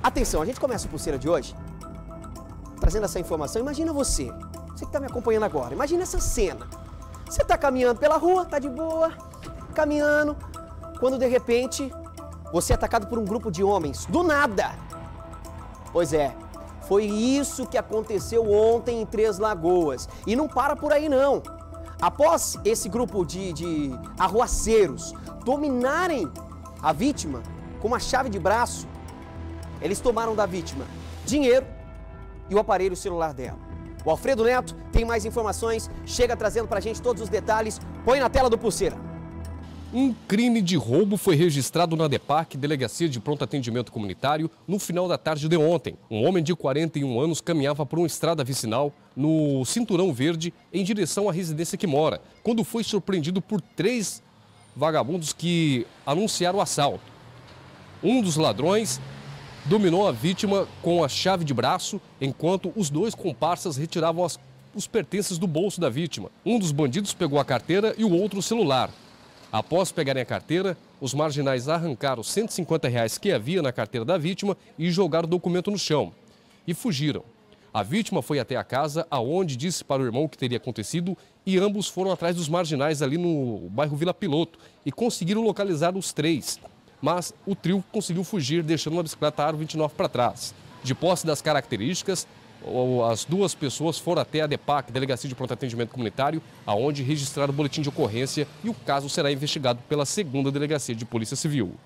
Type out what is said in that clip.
Atenção, a gente começa o Pulseira de hoje trazendo essa informação. Imagina você que está me acompanhando agora, imagina essa cena. Você está caminhando pela rua, está de boa, caminhando, quando de repente você é atacado por um grupo de homens, do nada. Pois é, foi isso que aconteceu ontem em Três Lagoas. E não para por aí não. Após esse grupo de arruaceiros dominarem a vítima com uma chave de braço, eles tomaram da vítima dinheiro e o aparelho celular dela. O Alfredo Neto tem mais informações, chega trazendo pra gente todos os detalhes. Põe na tela do Pulseira. Um crime de roubo foi registrado na DEPAC, Delegacia de Pronto Atendimento Comunitário, no final da tarde de ontem. Um homem de 41 anos caminhava por uma estrada vicinal no Cinturão Verde em direção à residência que mora, quando foi surpreendido por 3 vagabundos que anunciaram o assalto. Um dos ladrões dominou a vítima com a chave de braço, enquanto os 2 comparsas retiravam os pertences do bolso da vítima. Um dos bandidos pegou a carteira e o outro o celular. Após pegarem a carteira, os marginais arrancaram os R$ 150 que havia na carteira da vítima e jogaram o documento no chão. E fugiram. A vítima foi até a casa, aonde disse para o irmão o que teria acontecido, e ambos foram atrás dos marginais ali no bairro Vila Piloto e conseguiram localizar os 3. Mas o trio conseguiu fugir, deixando uma bicicleta Aro 29 para trás. De posse das características, as 2 pessoas foram até a DEPAC, Delegacia de Pronto Atendimento Comunitário, aonde registraram o boletim de ocorrência e o caso será investigado pela 2ª Delegacia de Polícia Civil.